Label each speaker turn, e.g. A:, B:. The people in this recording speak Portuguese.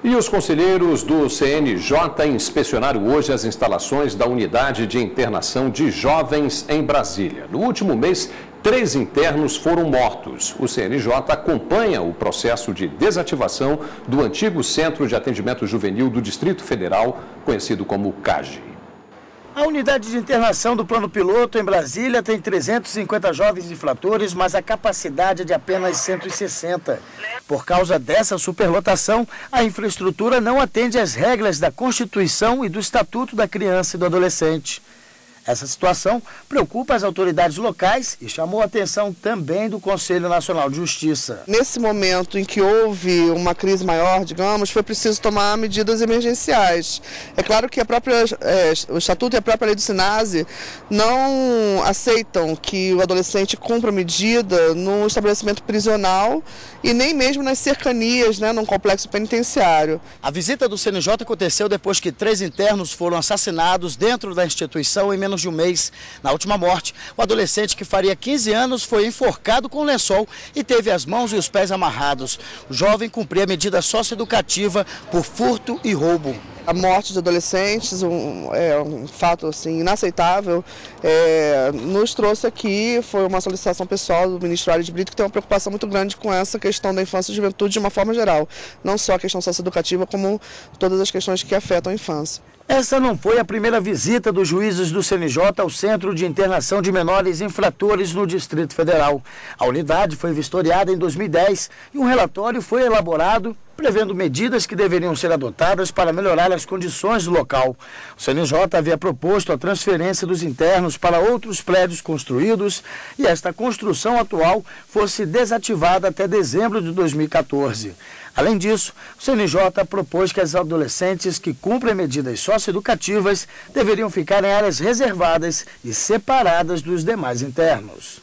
A: E os conselheiros do CNJ inspecionaram hoje as instalações da Unidade de Internação de Jovens em Brasília. No último mês, 3 internos foram mortos. O CNJ acompanha o processo de desativação do antigo Centro de Atendimento Juvenil do Distrito Federal, conhecido como CAGE.
B: A unidade de internação do Plano Piloto em Brasília tem 350 jovens infratores, mas a capacidade é de apenas 160. Por causa dessa superlotação, a infraestrutura não atende às regras da Constituição e do Estatuto da Criança e do Adolescente. Essa situação preocupa as autoridades locais e chamou a atenção também do Conselho Nacional de Justiça.
C: Nesse momento em que houve uma crise maior, digamos, foi preciso tomar medidas emergenciais. É claro que o Estatuto e a própria lei do SINASE não aceitam que o adolescente cumpra medida num estabelecimento prisional e nem mesmo nas cercanias, num complexo penitenciário.
B: A visita do CNJ aconteceu depois que 3 internos foram assassinados dentro da instituição em menos de um mês. Na última morte, o adolescente que faria 15 anos foi enforcado com lençol e teve as mãos e os pés amarrados. O jovem cumpria a medida socioeducativa por furto e roubo.
C: A morte de adolescentes é um fato inaceitável. Nos trouxe aqui, foi uma solicitação pessoal do ministro Aires Brito, que tem uma preocupação muito grande com essa questão da infância e juventude de uma forma geral. Não só a questão socioeducativa, como todas as questões que afetam a infância.
B: Essa não foi a primeira visita dos juízes do CNJ ao Centro de Internação de Menores Infratores no Distrito Federal. A unidade foi vistoriada em 2010 e um relatório foi elaborado prevendo medidas que deveriam ser adotadas para melhorar as condições do local. O CNJ havia proposto a transferência dos internos para outros prédios construídos e esta construção atual fosse desativada até dezembro de 2014. Além disso, o CNJ propôs que as adolescentes que cumprem medidas socioeducativas deveriam ficar em áreas reservadas e separadas dos demais internos.